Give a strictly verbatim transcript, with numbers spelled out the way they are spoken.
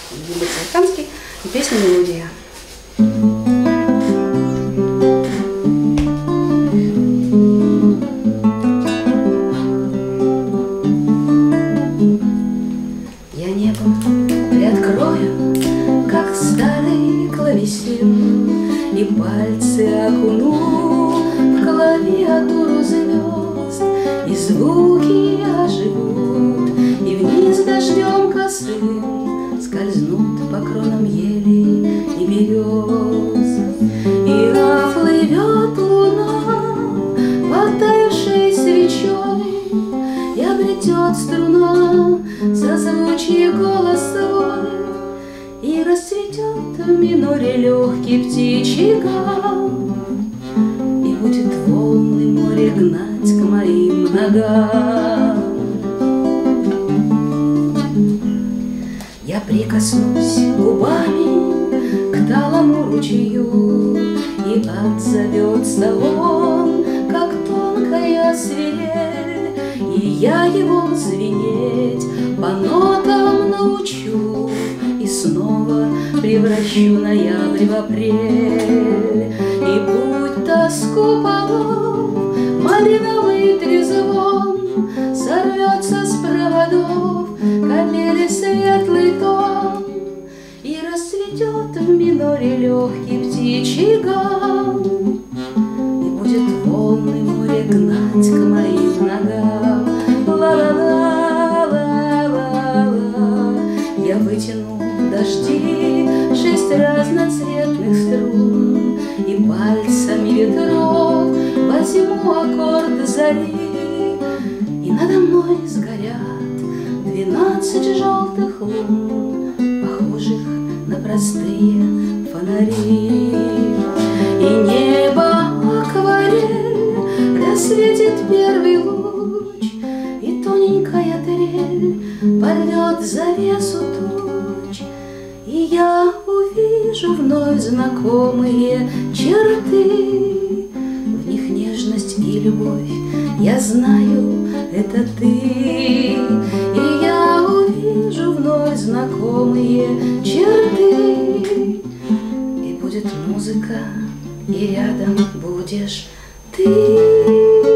Гибель Цайканский и песня «Мелодия». Я небо приоткрою, как старый клавесин, и пальцы окуну в клавиатуру звезд, и звуки оживут, и вниз дождем косым скользнут по кронам елей и берез. И оплывет луна потаившей свечой, и обретет струна созвучие голосовой, и расцветет в миноре легкий птичий гам, и будет волны море гнать к моим ногам. Я прикоснусь губами к талому ручью, и отзовется он, как тонкая свирель, и я его звенеть по нотам научу, и снова превращу ноябрь в апрель. И будь тоску полов малиновый трезвон, сорвется с проводов капели светлый тон, и расцветет в миноре легкий птичий гам, и будет волны море гнать к моим ногам. Ла-ла-ла-ла-ла-ла. Я вытяну дожди шесть разноцветных струн, и пальцами ветров возьму аккорд зари, и надо мной сгорят двенадцать желтых лун, похожих на простые фонари. И небо акварель рассветит первый луч, и тоненькая трель порвет завесу туч, и я увижу вновь знакомые черты. В них нежность и любовь, я знаю, это ты. И я увижу вновь знакомые черты, и будет музыка, и рядом будешь ты.